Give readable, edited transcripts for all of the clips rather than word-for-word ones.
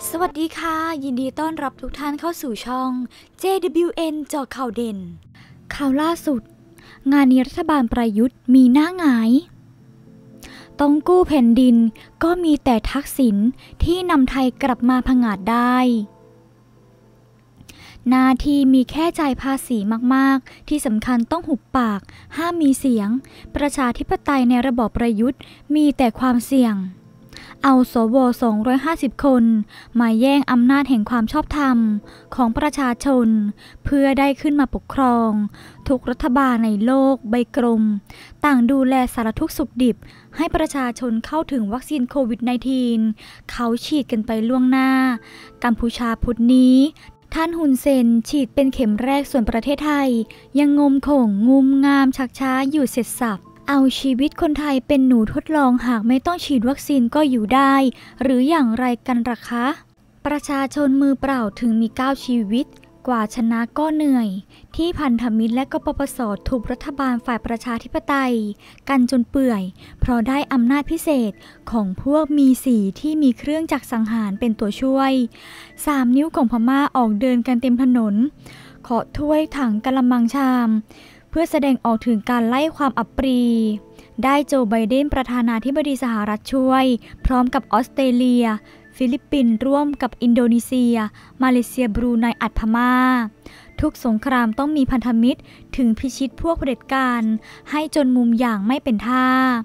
สวัสดีค่ะยินดีต้อนรับทุกท่านเข้าสู่ช่อง JWN เจาะข่าวเด่นข่าวล่าสุดงานนี้รัฐบาลประยุทธ์มีหน้าหงายต้องกู้แผ่นดินก็มีแต่ทักษิณที่นำไทยกลับมาผงาดได้หน้าที่มีแค่จ่ายภาษีมากๆที่สำคัญต้องหุบปากห้ามมีเสียงประชาธิปไตยในระบอบประยุทธ์มีแต่ความเสี่ยงเอาสว250 คนมาแย่งอำนาจแห่งความชอบธรรมของประชาชนเพื่อได้ขึ้นมาปกครองทุกรัฐบาลในโลกใบกลมต่างดูแลสารทุกข์สุขดิบให้ประชาชนเข้าถึงวัคซีนโควิด -19 เขาฉีดกันไปล่วงหน้ากัมพูชาพุธนี้ท่านฮุนเซนฉีดเป็นเข็มแรกส่วนประเทศไทยยังงมโข่งงุมงามชักช้าอยู่เสร็จสับเอาชีวิตคนไทยเป็นหนูทดลองหากไม่ต้องฉีดวัคซีนก็อยู่ได้หรืออย่างไรกันล่ะคะประชาชนมือเปล่าถึงมี9ชีวิตกว่าชนะก็เหนื่อยที่พันธมิตรและกปปสถูกรัฐบาลฝ่ายประชาธิปไตยกันจนเปื่อยเพราะได้อำนาจพิเศษของพวกมีสีที่มีเครื่องจักรสังหารเป็นตัวช่วย3 นิ้วของพม่าออกเดินกันเต็มถนนเคาะถ้วยถังกะละมังชามเพื่อแสดงออกถึงการไล่ความอับปรีได้โจไบเดนประธานาธิบดีสหรัฐช่วยพร้อมกับออสเตรเลียฟิลิปปินส์ร่วมกับอินโดนีเซียมาเลเซียบรูไนอัดพม่าทุกสงครามต้องมีพันธมิตรถึงพิชิตพวกเผด็จการให้จนมุมอย่างไม่เป็นท่า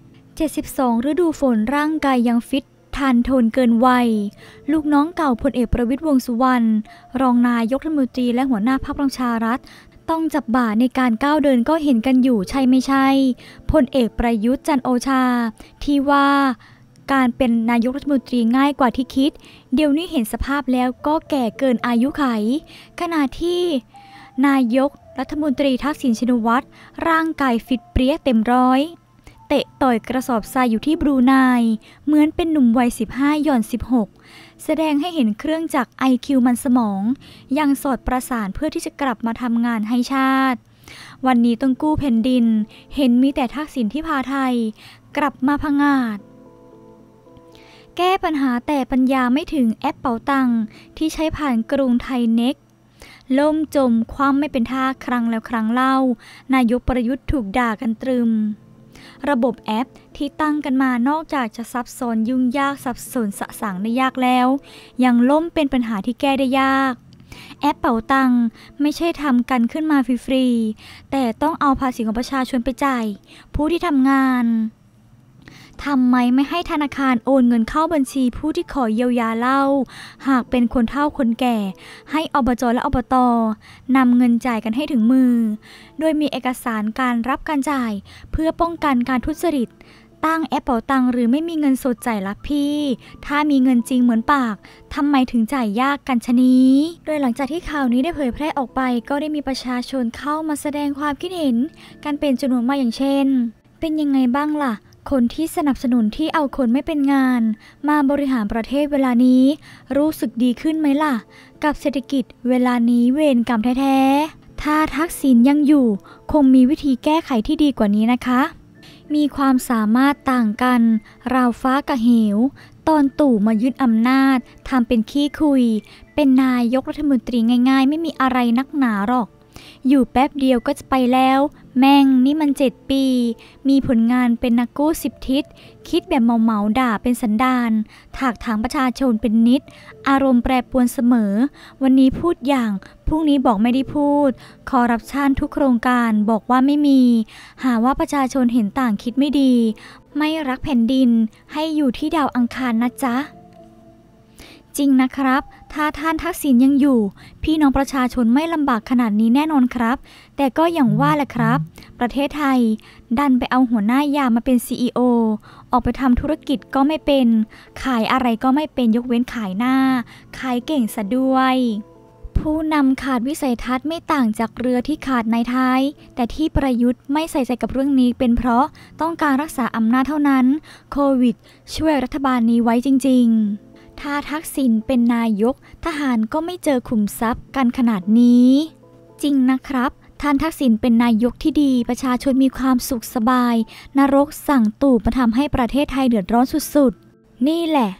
72ฤดูฝนร่างกายยังฟิตทันทนเกินวัยลูกน้องเก่าพลเอกประวิตรวงษ์สุวรรณรองนายกรัฐมนตรีและหัวหน้าพรรคประชารัฐต้องจับบ่าในการก้าวเดินก็เห็นกันอยู่ใช่ไม่ใช่พลเอกประยุทธ์จันทร์โอชาที่ว่าการเป็นนายกรัฐมนตรีง่ายกว่าที่คิดเดี๋ยวนี้เห็นสภาพแล้วก็แก่เกินอายุไขขณะที่นายกรัฐมนตรีทักษิณชินวัตรร่างกายฟิตเปรี้ยเต็มร้อยเตะต่อยกระสอบทรายอยู่ที่บรูไนเหมือนเป็นหนุ่มวัย15หย่อน16แสดงให้เห็นเครื่องจักร IQ มันสมองยังสอดประสานเพื่อที่จะกลับมาทำงานให้ชาติวันนี้ต้องกู้แผ่นดินเห็นมีแต่ทักษิณที่พาไทยกลับมาผงาดแก้ปัญหาแต่ปัญญาไม่ถึงแอปเป๋าตังค์ที่ใช้ผ่านกรุงไทยเน็กล่มจมคว่ำไม่เป็นท่าครั้งแล้วครั้งเล่านายกประยุทธ์ถูกด่ากันตรึมระบบแอปที่ตั้งกันมานอกจากจะซับซ้อนยุ่งยากสับสนสะสางได้ยากแล้วยังล่มเป็นปัญหาที่แก้ได้ยากแอปเป๋าตังค์ไม่ใช่ทำกันขึ้นมาฟรีๆแต่ต้องเอาภาษีของประชาชนไปจ่ายผู้ที่ทำงานทำไมไม่ให้ธนาคารโอนเงินเข้าบัญชีผู้ที่ขอเยียวยาเล่าหากเป็นคนเฒ่าคนแก่ให้อบจและอบต.นำเงินจ่ายกันให้ถึงมือโดยมีเอกสารการรับการจ่ายเพื่อป้องกันการทุจริตตั้งแอปเป๋าตังค์หรือไม่มีเงินสดจ่ายละพี่ถ้ามีเงินจริงเหมือนปากทำไมถึงจ่ายยากกันชะนี้โดยหลังจากที่ข่าวนี้ได้เผยแพร่ออกไปก็ได้มีประชาชนเข้ามาแสดงความคิดเห็นกันเป็นจำนวนมากอย่างเช่นเป็นยังไงบ้างล่ะคนที่สนับสนุนที่เอาคนไม่เป็นงานมาบริหารประเทศเวลานี้รู้สึกดีขึ้นไหมล่ะกับเศรษฐกิจเวลานี้เวรกรรมแท้ๆถ้าทักษิณยังอยู่คงมีวิธีแก้ไขที่ดีกว่านี้นะคะมีความสามารถต่างกันราวฟ้ากับเหวตอนตู่มายึดอำนาจทำเป็นขี้คุยเป็นนายกรัฐมนตรีง่ายๆไม่มีอะไรนักหนาหรอกอยู่แป๊บเดียวก็จะไปแล้วแม่งนี่มัน7 ปีมีผลงานเป็นนักกู้10 ทิศคิดแบบเมาด่าเป็นสันดานถากถางประชาชนเป็นนิดอารมณ์แปรปรวนเสมอวันนี้พูดอย่างพรุ่งนี้บอกไม่ได้พูดคอร์รัปชันทุกโครงการบอกว่าไม่มีหาว่าประชาชนเห็นต่างคิดไม่ดีไม่รักแผ่นดินให้อยู่ที่ดาวอังคารนะจ๊ะจริงนะครับถ้าท่านทักษิณยังอยู่พี่น้องประชาชนไม่ลำบากขนาดนี้แน่นอนครับแต่ก็อย่างว่าแหละครับประเทศไทยดันไปเอาหัวหน้ายามมาเป็น CEO ออกไปทำธุรกิจก็ไม่เป็นขายอะไรก็ไม่เป็นยกเว้นขายหน้าขายเก่งซะด้วยผู้นำขาดวิสัยทัศน์ไม่ต่างจากเรือที่ขาดนายท้ายแต่ที่ประยุทธ์ไม่ใส่ใจกับเรื่องนี้เป็นเพราะต้องการรักษาอำนาจเท่านั้นโควิดช่วยรัฐบาลนี้ไว้จริงๆถ้าทักษิณเป็นนายกทหารก็ไม่เจอขุมทรัพย์กันขนาดนี้จริงนะครับท่านทักษิณเป็นนายกที่ดีประชาชนมีความสุขสบายนรกสั่งตู่มาทำให้ประเทศไทยเดือดร้อนสุดๆนี่แหละ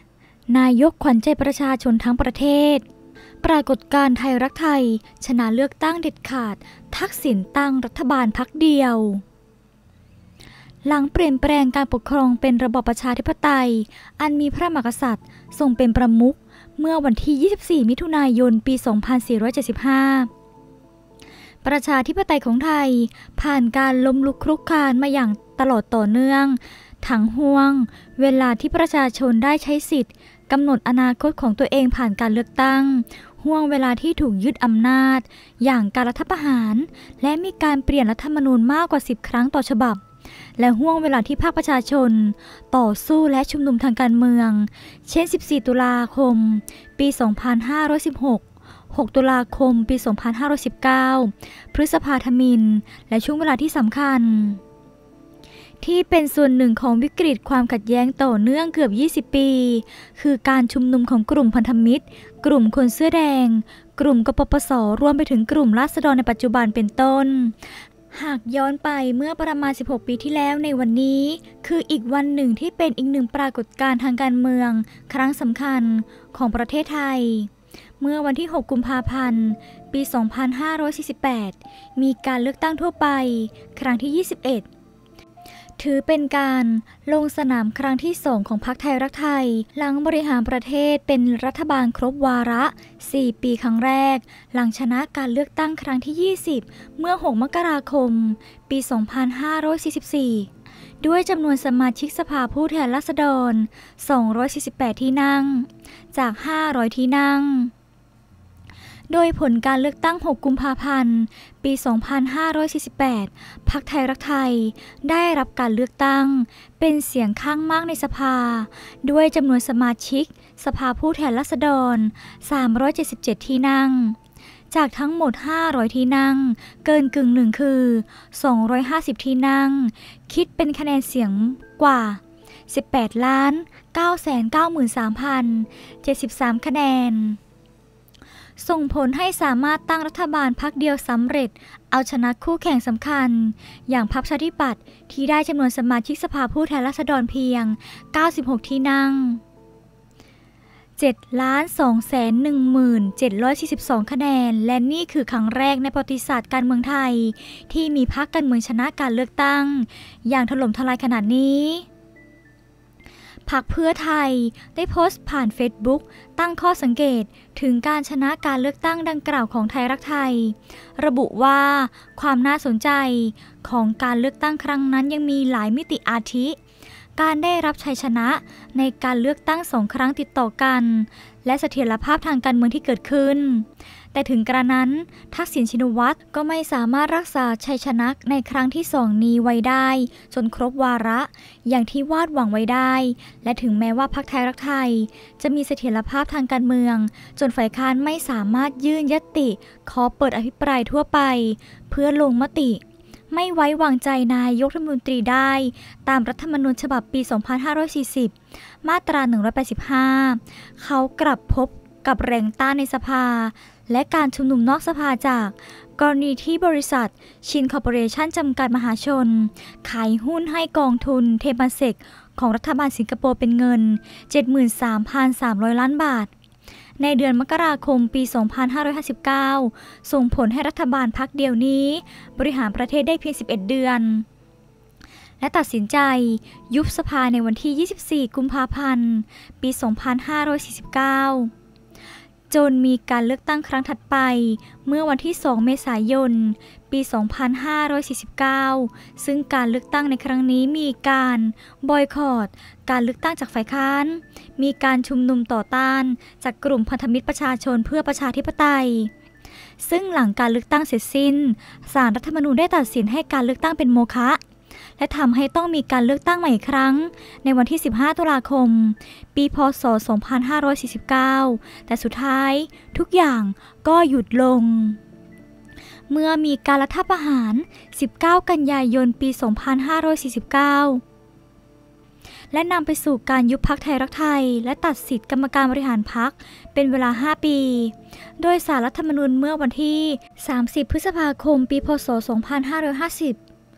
นายกขวัญใจประชาชนทั้งประเทศปรากฏการณ์ไทยรักไทยชนะเลือกตั้งเด็ดขาดทักษิณตั้งรัฐบาลพรรคเดียวหลังเปลี่ยนแปลงการปกครองเป็นระบอบประชาธิปไตยอันมีพระมหากษัตริย์ทรงเป็นประมุขเมื่อวันที่ 24 มิถุนายน ปี 2475 ประชาธิปไตยของไทยผ่านการล้มลุกคลุกคลานมาอย่างตลอดต่อเนื่องทั้งห่วงเวลาที่ประชาชนได้ใช้สิทธิ์กำหนดอนาคตของตัวเองผ่านการเลือกตั้งห่วงเวลาที่ถูกยึดอำนาจอย่างการรัฐประหารและมีการเปลี่ยนรัฐธรรมนูญมากกว่า 10 ครั้งต่อฉบับและห่วงเวลาที่ภาคประชาชนต่อสู้และชุมนุมทางการเมืองเช่น 14 ตุลาคม ปี 2516 6 ตุลาคม ปี 2519 พฤษภาธมิฬและช่วงเวลาที่สำคัญที่เป็นส่วนหนึ่งของวิกฤตความขัดแย้งต่อเนื่องเกือบ 20 ปี คือการชุมนุมของกลุ่มพันธมิตรกลุ่มคนเสื้อแดงกลุ่มกปปส.รวมไปถึงกลุ่มราษฎรในปัจจุบันเป็นต้นหากย้อนไปเมื่อประมาณ 16 ปีที่แล้วในวันนี้คืออีกวันหนึ่งที่เป็นอีกหนึ่งปรากฏการณ์ทางการเมืองครั้งสำคัญของประเทศไทยเมื่อวันที่ 6 กุมภาพันธ์ ปี 2548 มีการเลือกตั้งทั่วไปครั้งที่ 21ถือเป็นการลงสนามครั้งที่2ของพรรคไทยรักไทยหลังบริหารประเทศเป็นรัฐบาลครบวาระ 4 ปีครั้งแรกหลังชนะการเลือกตั้งครั้งที่ 20 เมื่อ 6 มกราคม ปี 2544 ด้วยจำนวนสมาชิกสภาผู้แทนราษฎร 248 ที่นั่งจาก 500 ที่นั่งโดยผลการเลือกตั้ง 6 กุมภาพันธ์ ปี 2548 พรรคไทยรักไทยได้รับการเลือกตั้งเป็นเสียงข้างมากในสภาด้วยจำนวนสมาชิกสภาผู้แทนราษฎร 377 ที่นั่งจากทั้งหมด 500 ที่นั่งเกินกึ่งหนึ่งคือ 250 ที่นั่งคิดเป็นคะแนนเสียงกว่า 18,993,073 คะแนนส่งผลให้สามารถตั้งรัฐบาลพรรคเดียวสำเร็จเอาชนะคู่แข่งสำคัญอย่างพรรคประชาธิปัตย์ที่ได้จำนวนสมาชิกสภาผู้แทนราษฎรเพียง 96 ที่นั่ง 7,217,742 คะแนนและนี่คือครั้งแรกในประวัติศาสตร์การเมืองไทยที่มีพรรคการเมืองชนะการเลือกตั้งอย่างถล่มทลายขนาดนี้พรรคเพื่อไทยได้โพสต์ผ่านเฟซบุ๊กตั้งข้อสังเกตถึงการชนะการเลือกตั้งดังกล่าวของไทยรักไทยระบุว่าความน่าสนใจของการเลือกตั้งครั้งนั้นยังมีหลายมิติอาทิการได้รับชัยชนะในการเลือกตั้ง2 ครั้งติดต่อกันและเสถียรภาพทางการเมืองที่เกิดขึ้นแต่ถึงกระนั้นทักษิณชินวัตรก็ไม่สามารถรักษาชัยชนะในครั้งที่2นี้ไว้ได้จนครบวาระอย่างที่วาดหวังไว้ได้และถึงแม้ว่าพรรคไทยรักไทยจะมีเสถียรภาพทางการเมืองจนฝ่ายค้านไม่สามารถยื่นญัตติขอเปิดอภิปรายทั่วไปเพื่อลงมติไม่ไว้วางใจนายกรัฐมนตรีได้ตามรัฐธรรมนูญฉบับปี 2540 มาตรา 185 เขากลับพบกับแรงต้านในสภาและการชุมนุมนอกสภาจากกรณีที่บริษัทชินคอร์ปอเรชั่นจำกัดมหาชนขายหุ้นให้กองทุนเทมาเซกของรัฐบาลสิงคโปร์เป็นเงิน 73,300 ล้านบาทในเดือนมกราคมปี 2559 ส่งผลให้รัฐบาลพรรคเดียวนี้บริหารประเทศได้เพียง 11 เดือนและตัดสินใจยุบสภาในวันที่ 24 กุมภาพันธ์ ปี 2549 จนมีการเลือกตั้งครั้งถัดไปเมื่อวันที่ 2 เมษายน ปี 2549 ซึ่งการเลือกตั้งในครั้งนี้มีการบอยคอตการเลือกตั้งจากฝ่ายค้านมีการชุมนุมต่อต้านจากกลุ่มพันธมิตรประชาชนเพื่อประชาธิปไตยซึ่งหลังการเลือกตั้งเสร็จสิ้นศาลรัฐธรรมนูญได้ตัดสินให้การเลือกตั้งเป็นโมฆะและทำให้ต้องมีการเลือกตั้งใหม่อีกครั้งในวันที่ 15 ตุลาคม ปีพ.ศ. 2549 แต่สุดท้ายทุกอย่างก็หยุดลงเมื่อมีการรัฐประหาร 19 กันยายน ปี 2549 และนำไปสู่การยุบพรรคไทยรักไทยและตัดสิทธิกรรมการบริหารพรรคเป็นเวลา 5 ปี โดยศาลรัฐธรรมนูญเมื่อวันที่ 30 พฤษภาคม ปีพ.ศ. 2550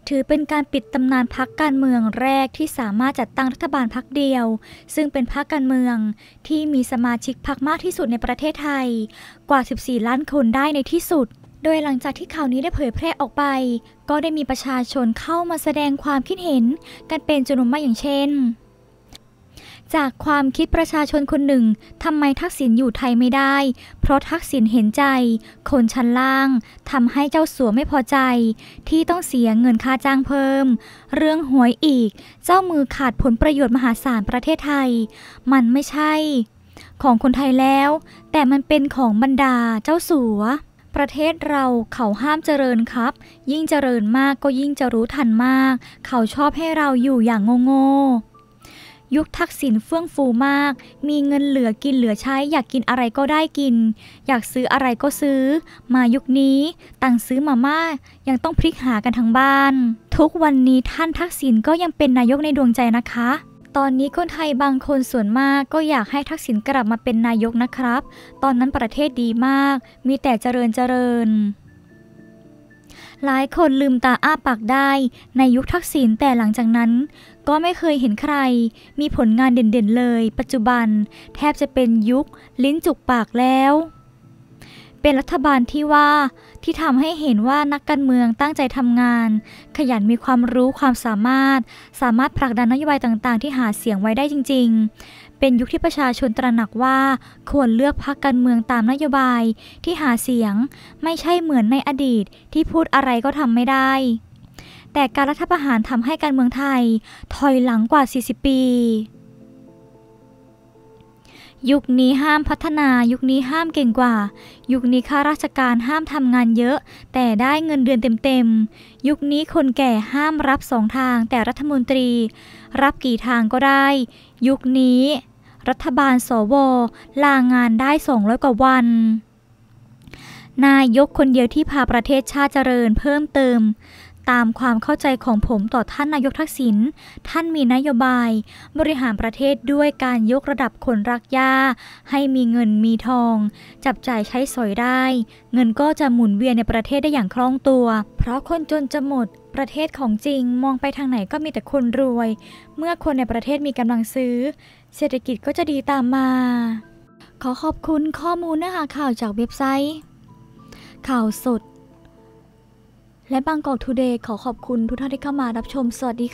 ถือเป็นการปิดตำนานพรรคการเมืองแรกที่สามารถจัดตั้งรัฐบาลพรรคเดียวซึ่งเป็นพรรคการเมืองที่มีสมาชิกพรรคมากที่สุดในประเทศไทยกว่า 14 ล้านคนได้ในที่สุดโดยหลังจากที่ข่าวนี้ได้เผยแพร่ออกไปก็ได้มีประชาชนเข้ามาแสดงความคิดเห็นกันเป็นจำนวนมากอย่างเช่นจากความคิดประชาชนคนหนึ่งทำไมทักษิณอยู่ไทยไม่ได้เพราะทักษิณเห็นใจคนชั้นล่างทำให้เจ้าสัวไม่พอใจที่ต้องเสียเงินค่าจ้างเพิ่มเรื่องหวยอีกเจ้ามือขาดผลประโยชน์มหาศาลประเทศไทยมันไม่ใช่ของคนไทยแล้วแต่มันเป็นของบรรดาเจ้าสัวประเทศเราเขาห้ามเจริญครับยิ่งเจริญมากก็ยิ่งจะรู้ทันมากเขาชอบให้เราอยู่อย่างโง่ๆยุคทักษิณเฟื่องฟูมากมีเงินเหลือกินเหลือใช้อยากกินอะไรก็ได้กินอยากซื้ออะไรก็ซื้อมายุคนี้ตังซื้อมาม่ายังต้องพลิกหากันทั้งบ้านทุกวันนี้ท่านทักษิณก็ยังเป็นนายกในดวงใจนะคะตอนนี้คนไทยบางคนส่วนมากก็อยากให้ทักษิณกลับมาเป็นนายกนะครับตอนนั้นประเทศดีมากมีแต่เจริญหลายคนลืมตาอ้าปากได้ในยุคทักษิณแต่หลังจากนั้นก็ไม่เคยเห็นใครมีผลงานเด่นๆเลยปัจจุบันแทบจะเป็นยุคลิ้นจุกปากแล้วเป็นรัฐบาลที่ทำให้เห็นว่านักการเมืองตั้งใจทำงานขยันมีความรู้ความสามารถผลักดันนโยบายต่างๆที่หาเสียงไว้ได้จริงๆเป็นยุคที่ประชาชนตระหนักว่าควรเลือกพรรคการเมืองตามนโยบายที่หาเสียงไม่ใช่เหมือนในอดีตที่พูดอะไรก็ทำไม่ได้แต่การรัฐประหารทำให้การเมืองไทยถอยหลังกว่า 40 ปียุคนี้ห้ามพัฒนายุคนี้ห้ามเก่งกว่ายุคนี้ข้าราชการห้ามทำงานเยอะแต่ได้เงินเดือนเต็มๆยุคนี้คนแก่ห้ามรับ2 ทางแต่รัฐมนตรีรับกี่ทางก็ได้ยุคนี้รัฐบาลสวลางานได้200 กว่าวันนายกคนเดียวที่พาประเทศชาติเจริญเพิ่มเติมตามความเข้าใจของผมต่อท่านนายกทักษิณท่านมีนโยบายบริหารประเทศด้วยการยกระดับคนรักหญ้าให้มีเงินมีทองจับจ่ายใช้สอยได้เงินก็จะหมุนเวียนในประเทศได้อย่างคล่องตัวเพราะคนจนจะหมดประเทศของจริงมองไปทางไหนก็มีแต่คนรวยเมื่อคนในประเทศมีกำลังซื้อเศรษฐกิจก็จะดีตามมาขอขอบคุณข้อมูลเนื้อหาข่าวจากเว็บไซต์ข่าวสดและบางกอกทูเดย์ขอขอบคุณทุกท่านที่เข้ามารับชมสวัสดี